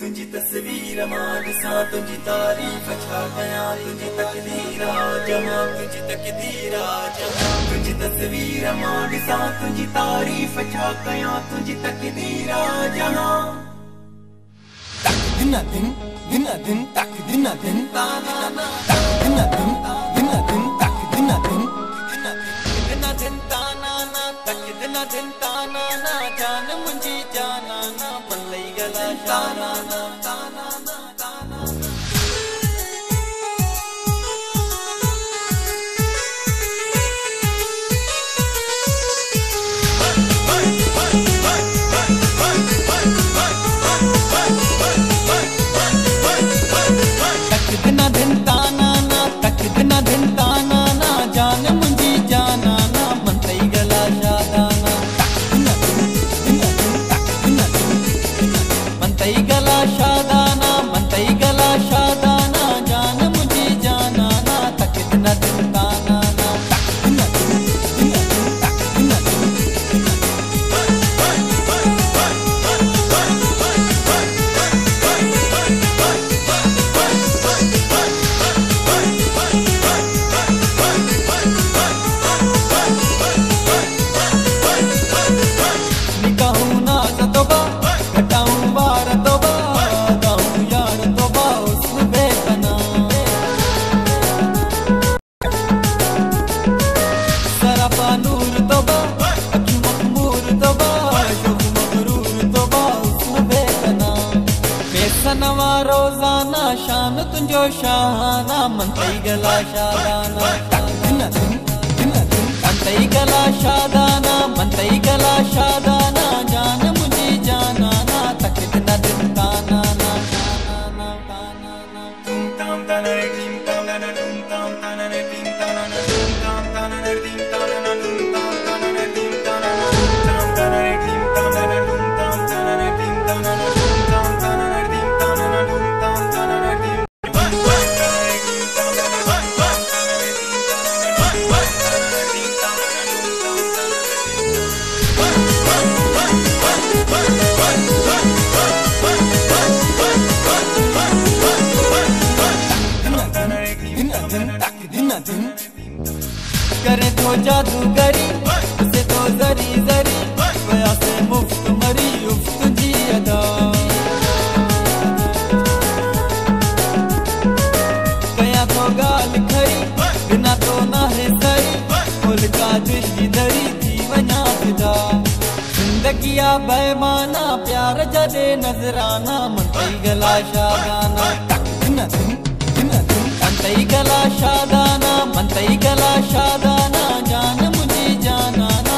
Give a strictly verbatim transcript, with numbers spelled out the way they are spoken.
तुझी तस्वीर मां ॾिसां तुझी तारीफ़ छा कयां तुझी तकदीर जमा तुझी तकदीर जमा तुझी तस्वीर मां ॾिसां तुझी तारीफ़ छा कयां तुझी तकदीर जहां तक दिन दिन दिन दिन तक दिन दिन ताना ना तक दिन दिन दिन दिन तक दिन दिन दिन दिन ताना ना तक दिन दिन ताना ना जान मुंहिंजी जाना ना पलई गला ताना ना ताना ना ताना तक दिन दिन ताना ना तक दिन दिन ताना ना जान मुंहिंजी जाना ना मनई गला शादाना मनई गला शादाना मनई गला शादाना जान मुंहिंजी जाना ना तक दिन दिन ताना ना तक दिन दिन तक दिन निकाहूं नाज़ तोबा घटाऊं वार तोबा गाऊं यार तोबा हुस्न बेपना सरापा नूर तोबा अखी मखमूर तोबा शोख मगरूर तोबा हुस्न बेपना बेसनवा रोज़ाना शान तुंहिंजो शाहाना मनई गला शादाना दिन दिन दिन दिन मनई गला शादाना मनई गला शादाना जान मुंहिंजी जाना ना तक दिन दिन ताना ना ताना ताना ना तुम ताम ताना रे टीम ताना ना तुम ताम ताना रे टीम ताना ना तुम ताम ताना रे टीम ताना ना तुम ताम ताना रे टीम ताना ना तुम ताम ताना रे टीम ताना ना तुम ताम ताना रे टीम ताना ना तुम ताम ताना रे टीम ताना ना तुम ताम ताना रे टीम करे तो जादूगरी उसे तो जरी जरी गया से मुफ्त मरी उफ्त जी अदा गया तो गाल खरी बिना तो ना है सही फुल का दिल दरी थी वना फिदा जिंदगिया बेमाना प्यार जदे नजराना मनई गला शादाना तक दिन दिन दिन दिन मनई गला शादाना मनई गला शादाना जान मुंहिंजी जाना